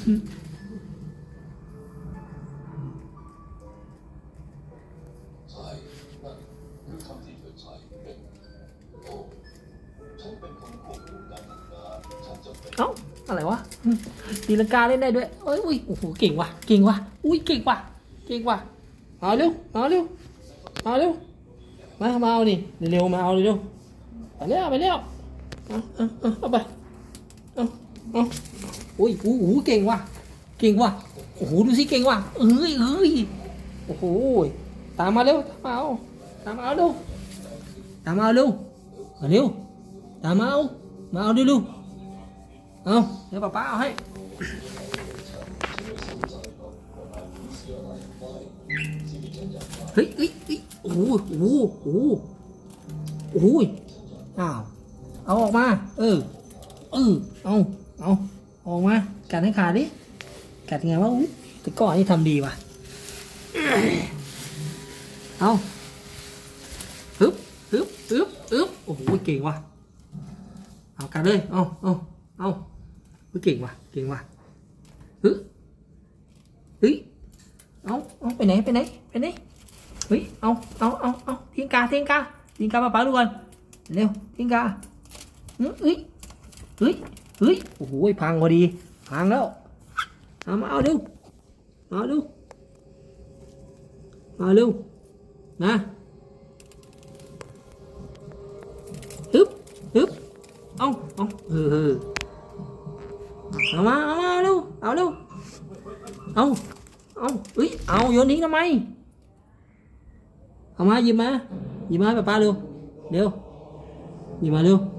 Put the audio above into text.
เอ้าอะไรวะตีลังกาเล่นได้ด้วยเอ้ยอุ้ยโอ้โหเก่งว่ะเก่งว่ะอุ้ยเก่งว่ะเก่งว่ะเอาเร็วเอาเร็วเอาเร็วมาเอานี่เร็วมาเอาเร็วไปเร็วไปเร็วเอาไปเอาอุ้ยโอ้โหเก่งว่ะเก่งว่ะโอ้โหดูสิเก่งว่ะเอ้ยโอ้โหตามมาเร็วตามมาเอาเร็วตามมาเอาเร็วเร็วตามมาเอาเร็วเอาเดี๋ยวป้าเอาให้เฮ้ยโอ้โหอ้าวเอาออกมาเอาออกมากัดให้ขาดดิกัดไงวะแต่ก่อนนี่ทำดีว่ะเอาฮึบโอ้โหเก่งว่ะเอากัดเลยเอาเก่งว่ะเฮ้ยเอาไปไหนเฮ้ยเอาทิ้งกาป้าดูก่อนเร็วทิ้งกาเฮ้ยโอ้โหพังพอดีพังแล้วมาเอาเร็วนะฮึบเอามาเร็วเอาเฮ้ยเอาโยนทิ้งทำไมเอามาหยิบมาป้าเร็วหยิบมาเร็ว